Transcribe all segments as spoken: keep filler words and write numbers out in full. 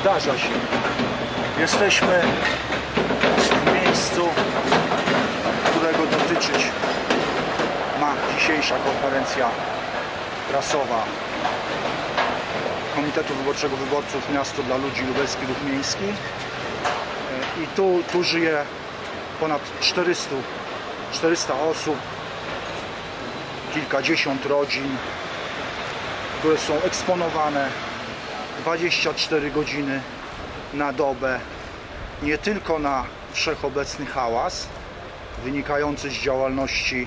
Zdarza się. Jesteśmy w miejscu, którego dotyczyć ma dzisiejsza konferencja prasowa Komitetu Wyborczego Wyborców Miasto dla Ludzi Lubelski Ruch Miejski. I tu, tu żyje ponad czterysta osób, kilkadziesiąt rodzin, które są eksponowane dwadzieścia cztery godziny na dobę, nie tylko na wszechobecny hałas wynikający z działalności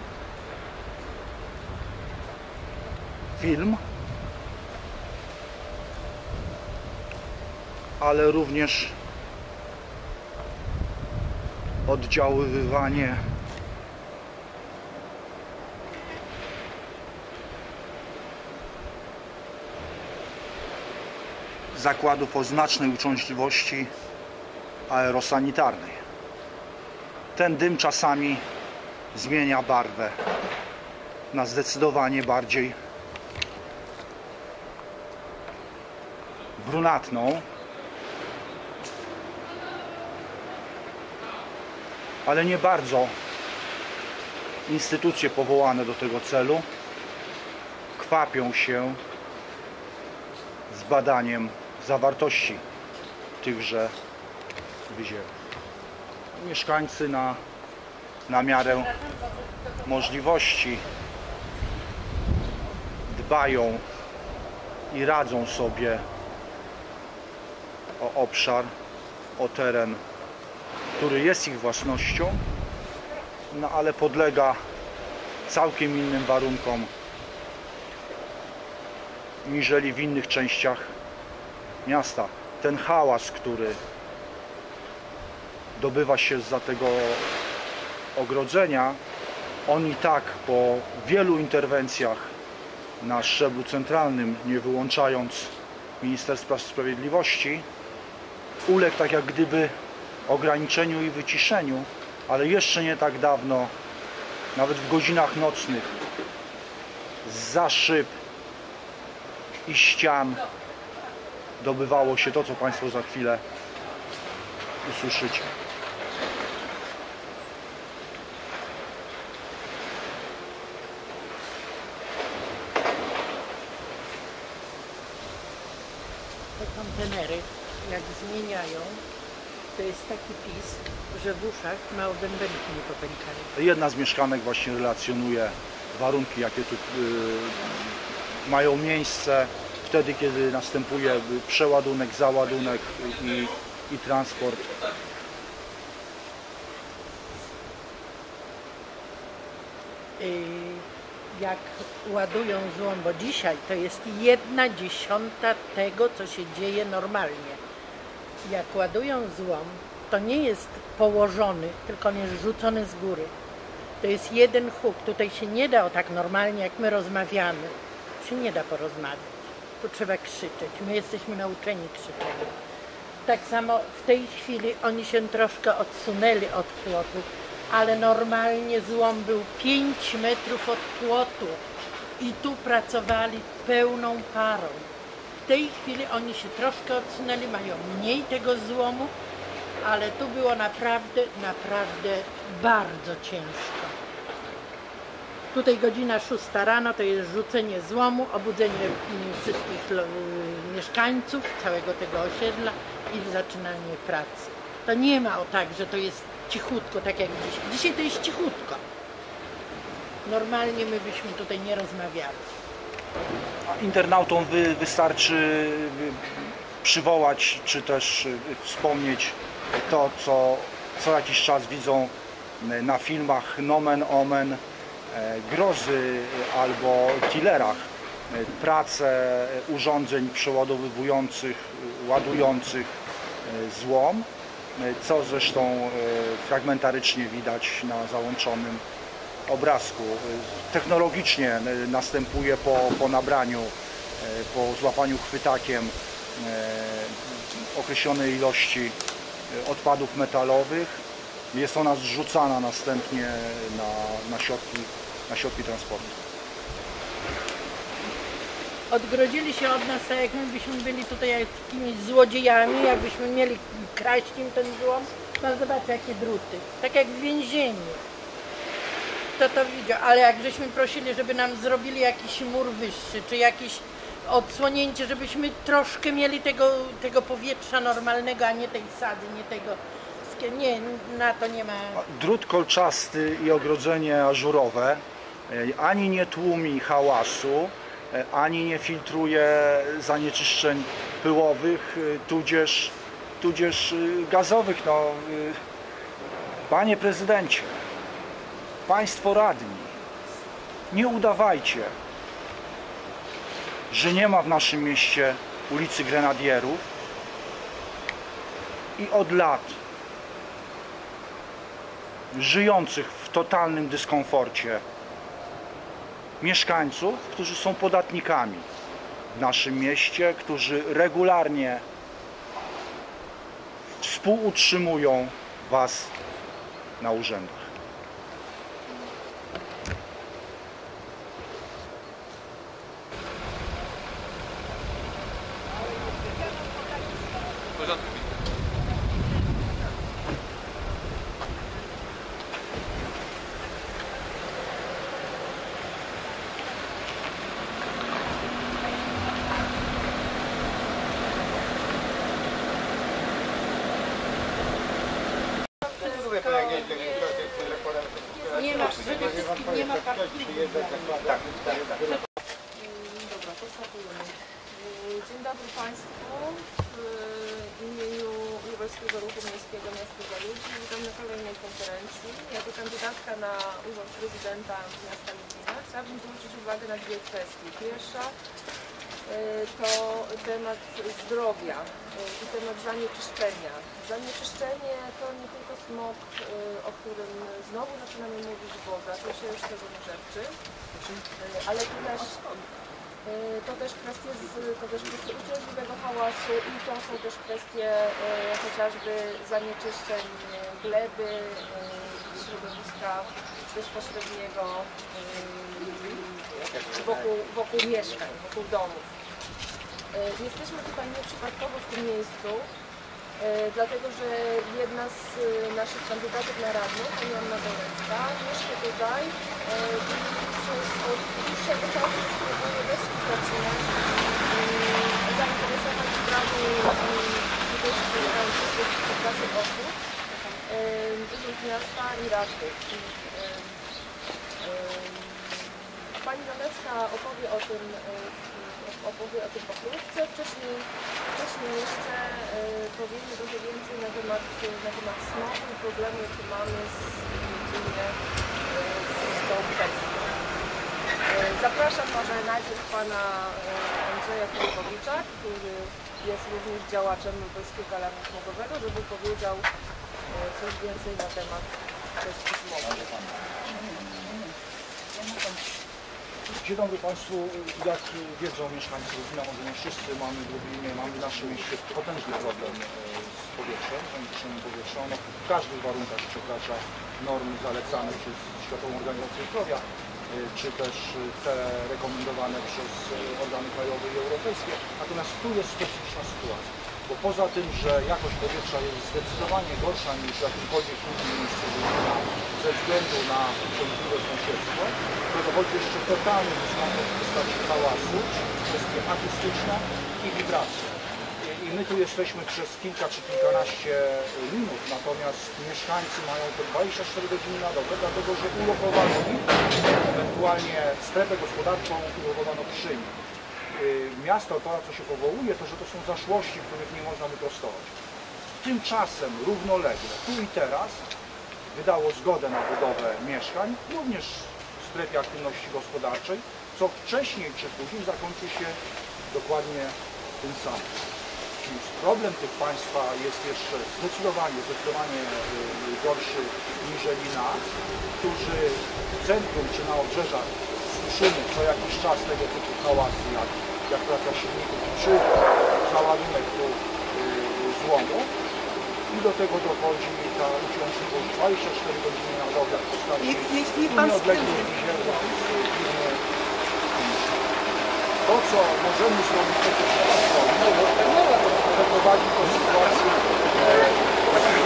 film, ale również oddziaływanie zakładów o znacznej uciążliwości aerosanitarnej. Ten dym czasami zmienia barwę na zdecydowanie bardziej brunatną, ale nie bardzo instytucje powołane do tego celu kwapią się z badaniem zawartości tychże wyziewów. Mieszkańcy na, na miarę możliwości dbają i radzą sobie o obszar, o teren, który jest ich własnością, no ale podlega całkiem innym warunkom niżeli w innych częściach miasta. Ten hałas, który dobywa się zza tego ogrodzenia, on i tak po wielu interwencjach na szczeblu centralnym, nie wyłączając Ministerstwa Sprawiedliwości, uległ tak jak gdyby ograniczeniu i wyciszeniu, ale jeszcze nie tak dawno, nawet w godzinach nocnych, zza szyb i ścian dobywało się to, co Państwo za chwilę usłyszycie. Te kontenery, jak zmieniają, to jest taki pisk, że w uszach małe bębenki nie popękają. Jedna z mieszkanek właśnie relacjonuje warunki, jakie tu yy, mają miejsce wtedy, kiedy następuje przeładunek, załadunek i, i transport. Jak ładują złom, bo dzisiaj to jest jedna dziesiąta tego, co się dzieje normalnie. Jak ładują złom, to nie jest położony, tylko on jest rzucony z góry. To jest jeden huk. Tutaj się nie da o tak normalnie, jak my rozmawiamy. Się nie da porozmawiać. Tu trzeba krzyczeć. My jesteśmy nauczeni krzyczenia. Tak samo w tej chwili oni się troszkę odsunęli od płotu, ale normalnie złom był pięć metrów od płotu i tu pracowali pełną parą. W tej chwili oni się troszkę odsunęli, mają mniej tego złomu, ale tu było naprawdę, naprawdę bardzo ciężko. Tutaj godzina szósta rano to jest rzucenie złomu, obudzenie wszystkich mieszkańców całego tego osiedla i zaczynanie pracy. To nie ma o tak, że to jest cichutko, tak jak dzisiaj. Dzisiaj to jest cichutko. Normalnie my byśmy tutaj nie rozmawiali. Internautom wy, wystarczy przywołać, czy też wspomnieć to, co co jakiś czas widzą na filmach nomen omen, grozy albo killerach, prace urządzeń przeładowywujących, ładujących złom, co zresztą fragmentarycznie widać na załączonym obrazku. Technologicznie następuje po, po nabraniu, po złapaniu chwytakiem określonej ilości odpadów metalowych. Jest ona zrzucana następnie na, na, środki, na środki transportu. odgrodzili się od nas, tak jak my byśmy byli tutaj jakimiś złodziejami, jakbyśmy mieli kraść im ten złom. No zobaczcie, jakie druty, tak jak w więzieniu. To to widział, ale jak żeśmy prosili, żeby nam zrobili jakiś mur wyższy, czy jakieś odsłonięcie, żebyśmy troszkę mieli tego, tego powietrza normalnego, a nie tej sady, nie tego... Nie, na to nie ma... Drut kolczasty i ogrodzenie ażurowe ani nie tłumi hałasu, ani nie filtruje zanieczyszczeń pyłowych, tudzież, tudzież gazowych. No, panie prezydencie, państwo radni, nie udawajcie, że nie ma w naszym mieście ulicy Grenadierów i od lat żyjących w totalnym dyskomforcie mieszkańców, którzy są podatnikami w naszym mieście, którzy regularnie współutrzymują was na urzędach. Nie ma, przede wszystkim nie ma parkingu. Dobra, to startujemy. Dzień dobry Państwu. W imieniu Lubelskiego Ruchu Miejskiego Miasto dla Ludzi witam na kolejnej konferencji. Jako kandydatka na urząd prezydenta miasta Lublina chciałabym zwrócić uwagę na dwie kwestie. Pierwsza to temat zdrowia i temat zanieczyszczenia. Zanieczyszczenie to nie tylko smog, o którym znowu zaczynamy mówić, bo zaczął się już sezon grzewczy, ale to też, to też kwestie, z, to też kwestie uciążliwego hałasu i to są też kwestie chociażby zanieczyszczeń gleby, środowiska bezpośredniego wokół, wokół mieszkań, wokół domów. Jesteśmy tutaj nieprzypadkowo w tym miejscu, dlatego że jedna z naszych kandydatek na radną, pani Anna Dolecka, mieszka tutaj i przez od dłuższego czasu próbuje bezskutecznie zainteresować sprawą tutaj przyjechających pracy osób, urząd miasta i radnych. Pani Dolecka opowie o tym, opowie o tym pokrótce. Wcześniej, wcześniej jeszcze powiemy trochę więcej na temat, na temat smogu i problemu, jaki mamy z, z tą kwestią. Zapraszam może najpierw pana Andrzeja Filipowicza, który jest również działaczem Lubelskiego Alarmu Smogowego, żeby powiedział coś więcej na temat kwestii smogu. Dzień dobry Państwu. Jak wiedzą mieszkańcy Lublina, może nie wszyscy, mamy w Lublinie, mamy w naszym mieście potężny problem z powietrzem, zanieczyszczeniem powietrza. Ono w każdych warunkach przekracza normy zalecane przez Światową Organizację Zdrowia, czy też te rekomendowane przez organy krajowe i europejskie. Natomiast tu jest specyficzna sytuacja, bo poza tym, że jakość powietrza jest zdecydowanie gorsza niż w jakimkolwiek innym miejscu Lublina ze względu na uciążliwe sąsiedztwo, to dochodzi jeszcze totalny dyskomfort w postaci hałasu, kwestie akustyczne i wibracje. I my tu jesteśmy przez kilka czy kilkanaście minut, natomiast mieszkańcy mają te dwadzieścia cztery godziny na dobę, dlatego że ulokowano ich, ewentualnie strefę gospodarczą ulokowano przy nich. Miasto, to na co się powołuje, to że to są zaszłości, których nie można wyprostować. Tymczasem równolegle, tu i teraz, wydało zgodę na budowę mieszkań, również w strefie aktywności gospodarczej, co wcześniej czy później zakończy się dokładnie tym samym. Czyli problem tych państwa jest jeszcze zdecydowanie, zdecydowanie gorszy niżeli nas, którzy w centrum czy na obrzeżach słyszymy co jakiś czas tego typu hałasy, jak, jak praca silników, czy załadunek tu złomu. I do tego dochodzi ta uciążliwość dwadzieścia cztery godziny na dobę w postaci nieodległych źródeł. to, co możemy zrobić, to też teraz zrobimy, doprowadzi do sytuacji e, takiej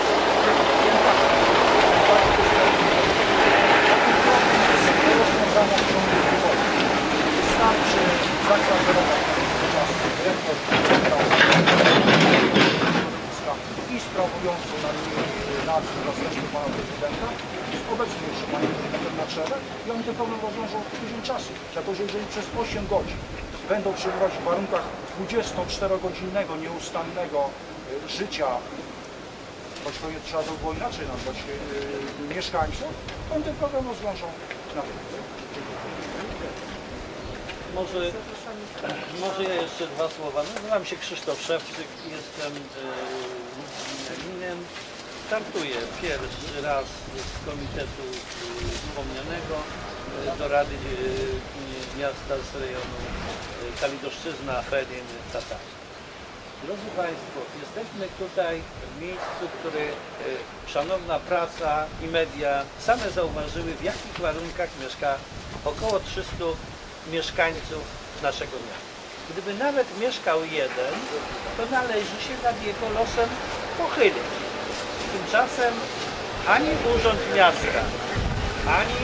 rozwiązania, którą nie wychodzi. Wystarczy zakwaterować dyrektor i sprawujący na nadzór zastępstwo pana prezydenta, obecnie już panie prezydent na czele i oni ten problem rozwiążą w tydzień czasu. Dlatego, że jeżeli przez osiem godzin będą przebywać w warunkach dwudziestoczterogodzinnego, nieustannego życia, choć to nie trzeba by było inaczej nazwać, yy, mieszkańców, to oni ten problem rozwiążą na tym. Może, może ja jeszcze dwa słowa. Nazywam się Krzysztof Szewczyk, jestem gminnym. Startuję pierwszy raz z komitetu wspomnianego do Rady Miasta z rejonu Kalidoszczyzna, Fedyn, Tatarz. Drodzy Państwo, jesteśmy tutaj w miejscu, które szanowna prasa i media same zauważyły, w jakich warunkach mieszka około trzystu mieszkańców naszego miasta. Gdyby nawet mieszkał jeden, to należy się nad jego losem pochylić. Tymczasem ani Urząd Miasta, ani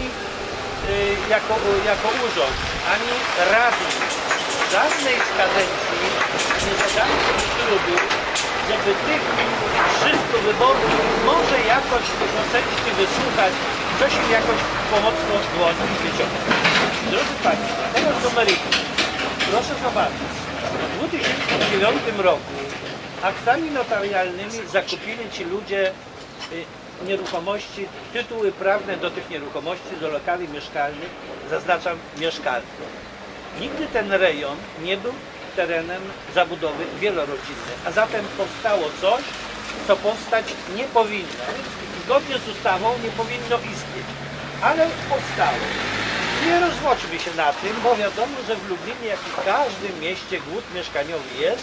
y, jako, jako urząd, ani radni żadnej z kadencji nie zadali sobie trudu, żeby tych trzystu wyborców może jakoś ocenić i wysłuchać, coś im jakoś pomocno dłoń wyciągnąć. Drodzy Państwo, teraz do meritum. Proszę zobaczyć, w dwa tysiące dziewiątym roku aktami notarialnymi zakupili ci ludzie y, nieruchomości, tytuły prawne do tych nieruchomości, do lokali mieszkalnych, zaznaczam mieszkalnych. Nigdy ten rejon nie był terenem zabudowy wielorodzinnej, a zatem powstało coś, co powstać nie powinno. Zgodnie z ustawą nie powinno istnieć, ale powstało. Nie rozwodźmy się na tym, bo wiadomo, że w Lublinie, jak i w każdym mieście, głód mieszkaniowy jest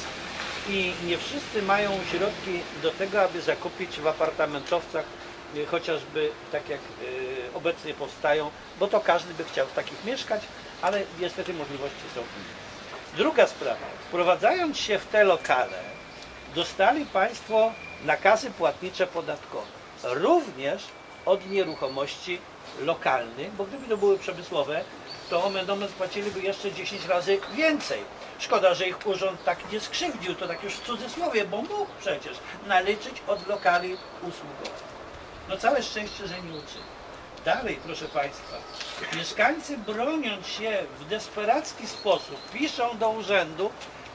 i nie wszyscy mają środki do tego, aby zakupić w apartamentowcach, chociażby tak jak obecnie powstają, bo to każdy by chciał w takich mieszkać, ale niestety możliwości są inne. Druga sprawa, wprowadzając się w te lokale, dostali Państwo nakazy płatnicze podatkowe, również od nieruchomości lokalnych, bo gdyby to były przemysłowe, to omen płaciliby jeszcze dziesięć razy więcej. Szkoda, że ich urząd tak nie skrzywdził, to tak już w cudzysłowie, bo mógł przecież naliczyć od lokali usługowych. No całe szczęście, że nie uczyli. Dalej, proszę Państwa, mieszkańcy, broniąc się w desperacki sposób, piszą do urzędu,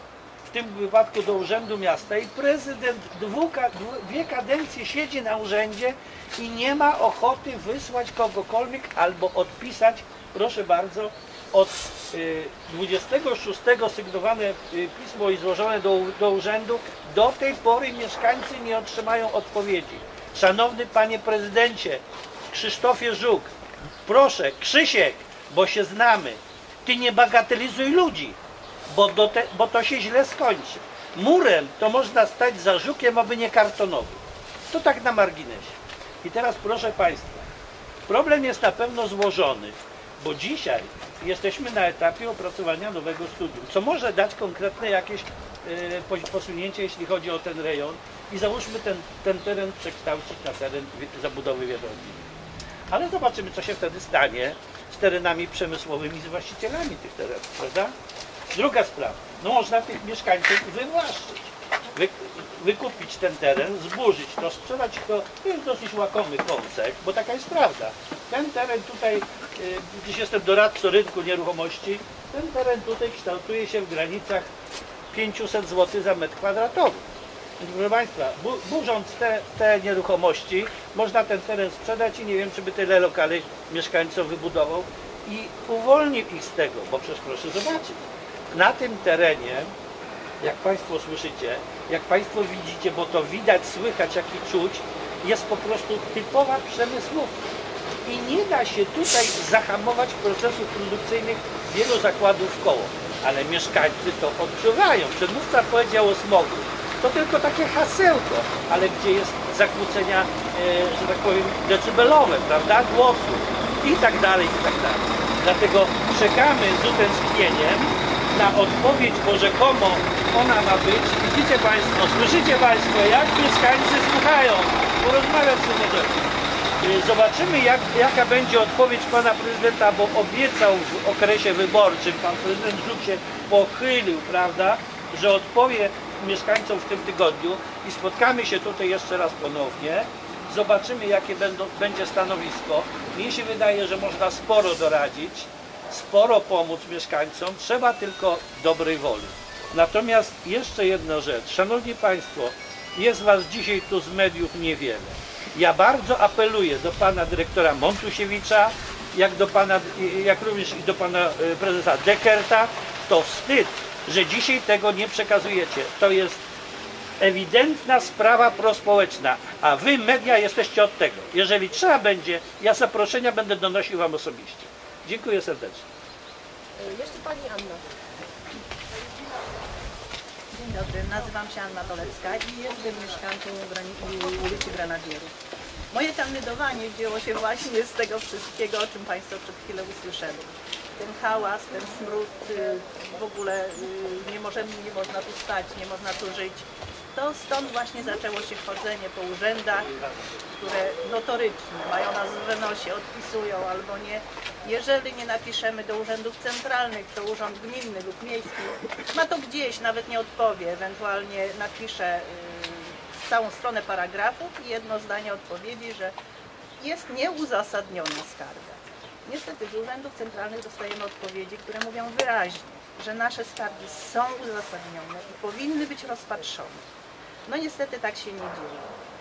w tym wypadku do Urzędu Miasta, i prezydent dwu, dwie kadencje siedzi na urzędzie i nie ma ochoty wysłać kogokolwiek albo odpisać, proszę bardzo, od dwudziestego szóstego sygnowane pismo i złożone do, do urzędu, do tej pory mieszkańcy nie otrzymają odpowiedzi. Szanowny Panie Prezydencie, Krzysztofie Żuk, proszę, Krzysiek, bo się znamy, Ty nie bagatelizuj ludzi, bo, do te, bo to się źle skończy. Murem to można stać za Żukiem, aby nie kartonowym. To tak na marginesie. I teraz proszę Państwa, problem jest na pewno złożony, bo dzisiaj jesteśmy na etapie opracowania nowego studium, co może dać konkretne jakieś e, posunięcie, jeśli chodzi o ten rejon, i załóżmy ten, ten teren przekształcić na teren zabudowy wielorodzinnej. Ale zobaczymy, co się wtedy stanie z terenami przemysłowymi, z właścicielami tych terenów, prawda? Druga sprawa, no można tych mieszkańców wywłaszczyć, wy, wykupić ten teren, zburzyć to, sprzedać to, to jest dosyć łakomy koncept, bo taka jest prawda. Ten teren tutaj, gdzieś jestem doradcą rynku nieruchomości, ten teren tutaj kształtuje się w granicach pięćset złotych za metr kwadratowy. Proszę Państwa, burząc te, te nieruchomości, można ten teren sprzedać i nie wiem, czy by tyle lokali mieszkańców wybudował i uwolnił ich z tego, bo przecież proszę zobaczyć, na tym terenie, jak Państwo słyszycie, jak Państwo widzicie, bo to widać, słychać, jak i czuć, jest po prostu typowa przemysłówka i nie da się tutaj zahamować procesów produkcyjnych wielu zakładów w koło, ale mieszkańcy to odczuwają. Przedmówca powiedział o smogu. To tylko takie hasełko, ale gdzie jest zakłócenia, e, że tak powiem, decybelowe, prawda, głosu i tak dalej, i tak dalej. Dlatego czekamy z utęsknieniem na odpowiedź, bo rzekomo ona ma być. Widzicie Państwo, słyszycie Państwo, jak mieszkańcy słuchają, porozmawiać z tym rzeczy. Zobaczymy, jak, jaka będzie odpowiedź pana prezydenta, bo obiecał w okresie wyborczym, pan prezydent Żuk się pochylił, prawda, że odpowie mieszkańcom w tym tygodniu i spotkamy się tutaj jeszcze raz ponownie. Zobaczymy, jakie będą, będzie stanowisko. Mnie się wydaje, że można sporo doradzić, sporo pomóc mieszkańcom, trzeba tylko dobrej woli. Natomiast jeszcze jedna rzecz. Szanowni Państwo, jest Was dzisiaj tu z mediów niewiele. Ja bardzo apeluję do pana dyrektora Montusiewicza, jak, do pana, jak również i do pana prezesa Deckerta. To wstyd, że dzisiaj tego nie przekazujecie. To jest ewidentna sprawa prospołeczna, a wy, media, jesteście od tego. Jeżeli trzeba będzie, ja zaproszenia będę donosił wam osobiście. Dziękuję serdecznie. Jeszcze pani Anna. Dzień dobry, nazywam się Anna Dolecka i jestem mieszkanką ulicy Grenadierów. Moje kandydowanie wzięło się właśnie z tego wszystkiego, o czym Państwo przed chwilą usłyszeli. Ten hałas, ten smród, w ogóle nie, możemy, nie można tu stać, nie można tu żyć. To stąd właśnie zaczęło się chodzenie po urzędach, które notorycznie mają nas w nosie, odpisują albo nie. Jeżeli nie napiszemy do urzędów centralnych, to urząd gminny lub miejski ma to gdzieś, nawet nie odpowie, ewentualnie napisze yy, całą stronę paragrafów i jedno zdanie odpowiedzi, że jest nieuzasadniona skarga. Niestety z urzędów centralnych dostajemy odpowiedzi, które mówią wyraźnie, że nasze skargi są uzasadnione i powinny być rozpatrzone. No niestety tak się nie dzieje.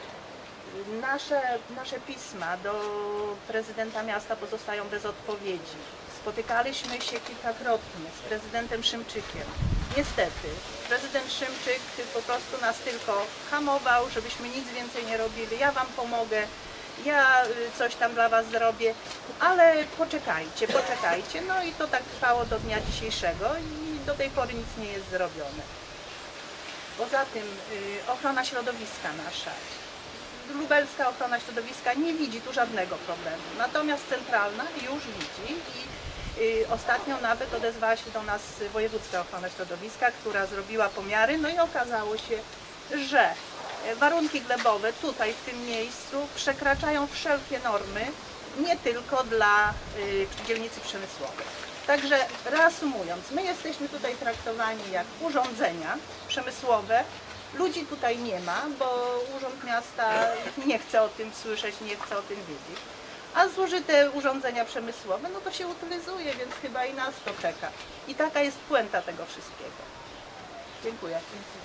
Nasze, nasze pisma do prezydenta miasta pozostają bez odpowiedzi. Spotykaliśmy się kilkakrotnie z prezydentem Szymczykiem. Niestety, prezydent Szymczyk po prostu nas tylko hamował, żebyśmy nic więcej nie robili. Ja wam pomogę, ja coś tam dla was zrobię, ale poczekajcie, poczekajcie. No i to tak trwało do dnia dzisiejszego i do tej pory nic nie jest zrobione. Poza tym y, ochrona środowiska nasza, lubelska ochrona środowiska nie widzi tu żadnego problemu, natomiast centralna już widzi i y, ostatnio nawet odezwała się do nas wojewódzka ochrona środowiska, która zrobiła pomiary, no i okazało się, że warunki glebowe tutaj w tym miejscu przekraczają wszelkie normy, nie tylko dla y, dzielnicy przemysłowej. Także reasumując, my jesteśmy tutaj traktowani jak urządzenia przemysłowe. Ludzi tutaj nie ma, bo Urząd Miasta nie chce o tym słyszeć, nie chce o tym wiedzieć. A zużyte urządzenia przemysłowe, no to się utylizuje, więc chyba i nas to czeka. I taka jest puenta tego wszystkiego. Dziękuję.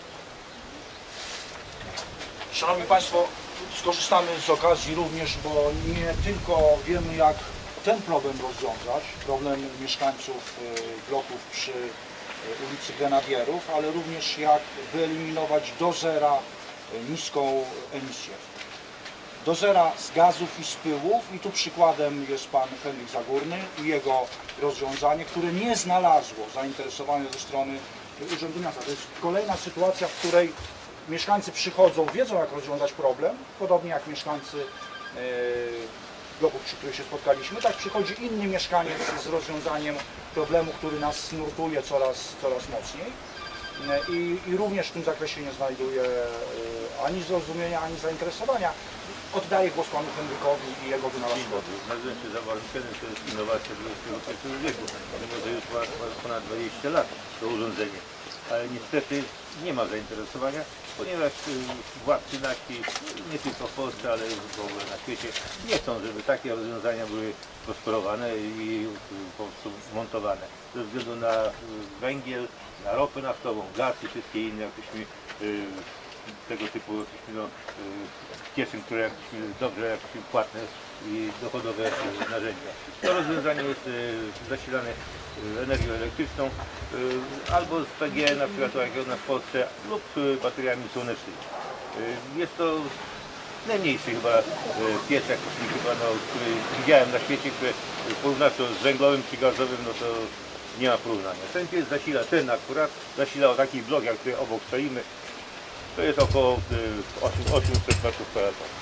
Szanowni Państwo, skorzystamy z okazji również, bo nie tylko wiemy, jak ten problem rozwiązać, problem mieszkańców bloków przy ulicy Grenadierów, ale również jak wyeliminować do zera niską emisję. Do zera z gazów i z pyłów i tu przykładem jest pan Henryk Zagórny i jego rozwiązanie, które nie znalazło zainteresowania ze strony Urzędu Miasta. To jest kolejna sytuacja, w której mieszkańcy przychodzą, wiedzą jak rozwiązać problem, podobnie jak mieszkańcy yy, bloków, przy których się spotkaliśmy, tak przychodzi inny mieszkaniec z rozwiązaniem problemu, który nas nurtuje coraz, coraz mocniej I, i również w tym zakresie nie znajduje ani zrozumienia, ani zainteresowania. Oddaję głos panu Henrykowi i jego wynalazkowi. Nazywam się Zawarunkenem, to jest innowacja dwudziestego pierwszego wieku, mimo że już ma ponad dwadzieścia lat to urządzenie. Ale niestety nie ma zainteresowania, ponieważ władcy nasi, nie tylko w Polsce, ale w ogóle na świecie, nie chcą, żeby takie rozwiązania były prosperowane i po prostu montowane. Ze względu na węgiel, na ropę naftową, gaz i wszystkie inne jakieśmy, tego typu no, kieszeń, które jakieśmy dobrze jakieśmy płatne i dochodowe narzędzia. To rozwiązanie jest zasilane energią elektryczną albo z P G, na przykład jak u nas w Polsce, lub bateriami słonecznymi. Jest to najmniejszy chyba piec, jak chyba, no, który widziałem na świecie, który porównać to z węglowym czy gazowym, no to nie ma porównania. Ten piec zasila, ten akurat zasila o takich blokach, które obok stoimy. To jest około osiemset metrów kwadratowych.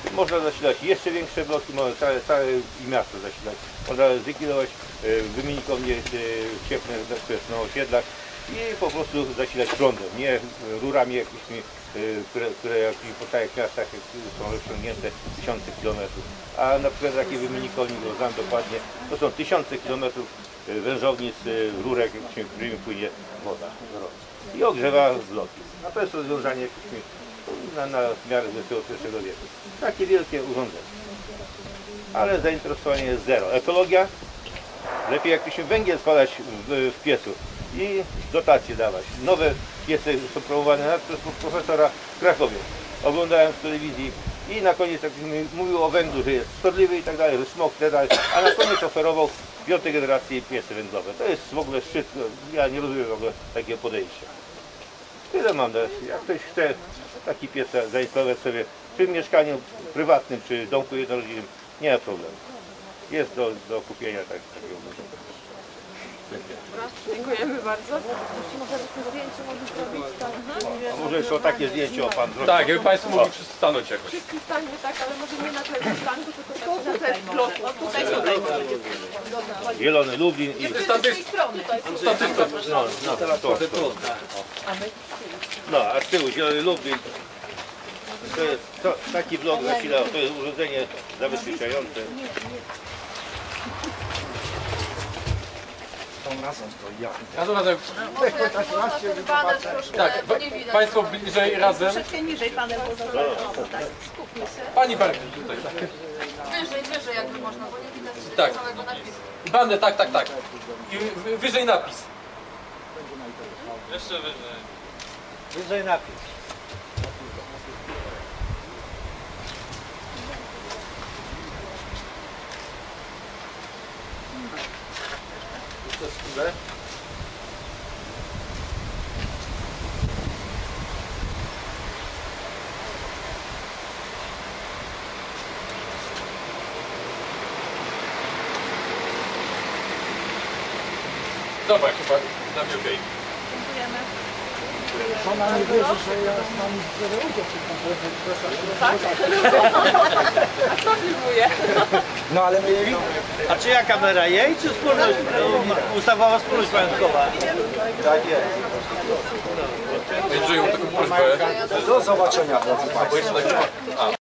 Można zasilać jeszcze większe bloki, można całe, całe miasto zasilać. Można zlikwidować wymiennikownie cieplne na osiedlach i po prostu zasilać prądem, nie rurami jakimiś, które, które jak po całych miastach są rozciągnięte tysiące kilometrów. A na przykład takie wymiennikownie, bo znam dokładnie, to są tysiące kilometrów wężownic, rurek, którymi płynie woda i ogrzewa bloki. A to jest rozwiązanie na, na miarę dwudziestego pierwszego wieku. Takie wielkie urządzenie. Ale zainteresowanie jest zero. Ekologia? Lepiej jakbyśmy węgiel spalać w, w piecu i dotacje dawać. Nowe piece są promowane nawet przez profesora w Krakowie. Oglądałem w telewizji i na koniec jak mówił o węglu, że jest szkodliwy i tak dalej, że smog i tak dalej, a na koniec oferował piątej generacji piece węglowe. To jest w ogóle szczyt, ja nie rozumiem w ogóle takiego podejścia. Tyle mam, jak ktoś chce taki piec zainstalować sobie w tym mieszkaniu prywatnym czy domku jednorodzinnym, nie ma problemu. Jest do, do kupienia tak, takiego. Dziękujemy bardzo. A może jeszcze o takie zdjęcie o pan zrobił? Tak, jakby Państwo mogli wszyscy stanąć jakoś. Wszyscy stańmy tak, ale może nie na tle szklanku, tylko na tle bloku. Tutaj, tutaj. Zielony Lublin i... Z tej strony. No, no, teraz to. No, a z tyłu Zielony Lublin. To jest to, taki blok zasilał, to jest urządzenie zabezpieczające. Tą razem to ja. Razem, razem. Tak, pa- Państwo bliżej razem. Troszeczkę niżej panel pozoru. Tak. Pani bardziej tutaj. Tak. Wyżej, wyżej jakby można, bo nie widać Tak. całego napisu. I bandę, tak, tak, tak. I wy- wyżej napis. Jeszcze wyżej. Wyżej napis. Jeszcze skórę. Dobra, chyba na mnie okej. Ona nie wierzy, że ja mam zero udział w A kto filmuje? No ale my A czyja kamera? Jej czy wspólność, ustawowa wspólność majątkowa? tak jest. Andrzeju, taką prośbę. Do zobaczenia, drodzy Państwo. Bo jeszcze tak... A.